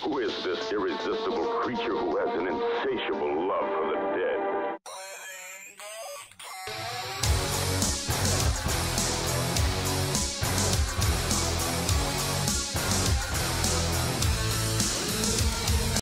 Who is this irresistible creature who has an insatiable love for the